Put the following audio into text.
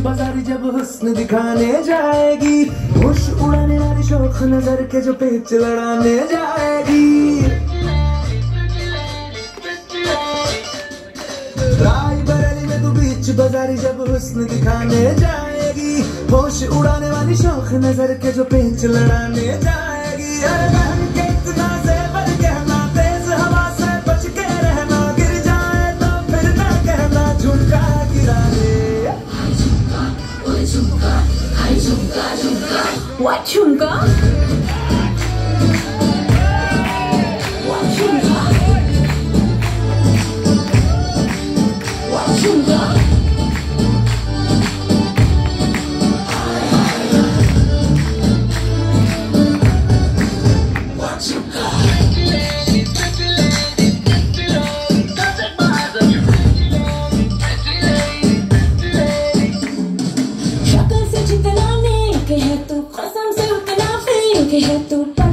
बाजारी जब हुस्न दिखाने जाएगी, होश उड़ाने वाली शौक नजर के जो पेच लड़ाने जाएगी। रायबरेली में तू बीच बाजारी जब हुस्न दिखाने जाएगी, होश उड़ाने वाली शौक नजर के जो पेच लड़ाने जाएगी। अरे बहन के इतना ज़ेवर कहना, तेज हवा से बच के रहना, गिर जाए तो फिर ना कहना झुमका गिरा दे। What झुमका? शक्ल से जितना नेक है तू, कसम से उतना फेक है तू।